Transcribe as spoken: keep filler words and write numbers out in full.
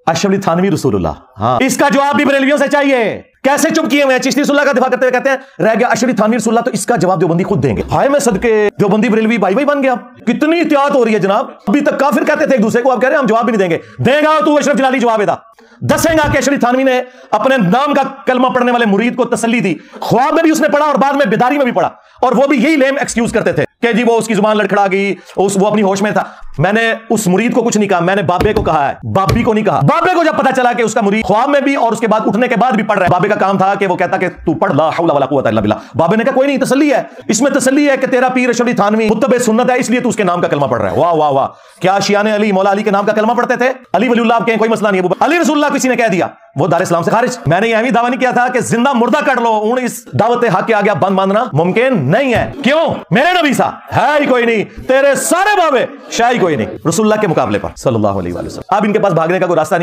अशरफ अली थानवी रसूलुल्लाह। हाँ, इसका जवाब भी बरेलवियों से चाहिए। कैसे चुप किए हुए हैं? चिश्ती रसूलुल्लाह का दिफा करते हुए कहते हैं रह गया अशरफ अली थानवी रसूलुल्लाह, तो इसका जवाब देवबंदी खुद देंगे। हाय मैं सदके देवबंदी बरेलवी भाई भाई बन गया। कितनी इत्तेहाद हो रही है जनाब। अभी तक काफिर कहते थे एक दूसरे को, अब कह रहे हैं हम जवाब भी नहीं देंगे। देगा तू अशरफ जलाली जवाब देगा। दसेगा कि अशरफ अली थानवी ने अपने नाम का कलमा पढ़ने वाले मुरीद को तसल्ली दी। ख्वाब में भी उसने पढ़ा और बाद में बेदारी में भी पढ़ा, और वो भी यही लेम एक्सक्यूज करते थे कि जी वो उसकी जुबान लड़खड़ा गई, उस वो अपनी होश में था। मैंने उस मुरीद को कुछ नहीं कहा, मैंने बाबे को कहा है, बाबी को नहीं कहा। बाबे को जब पता चला कि उसका मुरीद ख्वाब में भी और उसके बाद उठने के बाद भी पढ़ रहा है, बाबे का काम था कि वो कहता कि तू पढ़, ला हौला वला कुव्वता इल्ला बिल्लाह। बाबे ने कहा कोई नहीं, तसल्ली है, इसमें तसल्ली है कि तेरा पीर अशरफ अली थानवी मुत्तबे सुन्नत है, इसलिए तू उसके नाम का कलमा पढ़ रहा है। वाह वाह वाह, क्या शियाने अली मौला अली के नाम का कलमा पढ़ते थे? अली वलीउल्लाह के कोई मसला नहीं है। अली रसूलुल्लाह किसी ने कह दिया वो दार इस्लाम से खारिज। मैंने यह भी दावा नहीं किया था कि जिंदा मुर्दा कर लो, उन इस दावत हक के आगे बंद बांधना मुमकिन नहीं है। क्यों? मेरे नबी सा है ही कोई नहीं, तेरे सारे बाबे शाही कोई नहीं रसूलुल्लाह के मुकाबले पर सल्लल्लाहु अलैहि वसल्लम। अब इनके पास भागने का कोई रास्ता नहीं।